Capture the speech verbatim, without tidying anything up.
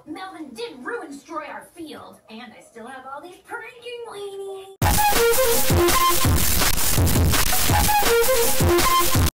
Melvin did ruin destroy our field, and I still have all these pranking weenies.